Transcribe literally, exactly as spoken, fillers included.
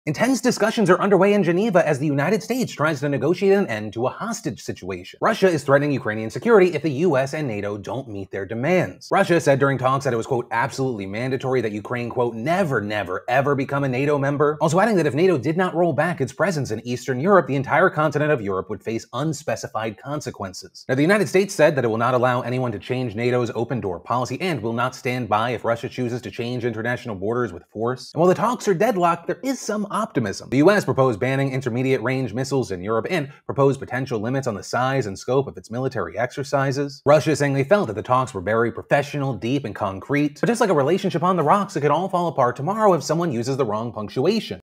Intense discussions are underway in Geneva as the United States tries to negotiate an end to a hostage situation. Russia is threatening Ukrainian security if the U S and NATO don't meet their demands. Russia said during talks that it was, quote, absolutely mandatory that Ukraine, quote, never, never, ever become a NATO member, also adding that if NATO did not roll back its presence in Eastern Europe, the entire continent of Europe would face unspecified consequences. Now, the United States said that it will not allow anyone to change NATO's open door policy and will not stand by if Russia chooses to change international borders with force. And while the talks are deadlocked, there is some optimism. The U S proposed banning intermediate-range missiles in Europe and proposed potential limits on the size and scope of its military exercises. Russia is saying they felt that the talks were very professional, deep, and concrete, but just like a relationship on the rocks, it could all fall apart tomorrow if someone uses the wrong punctuation.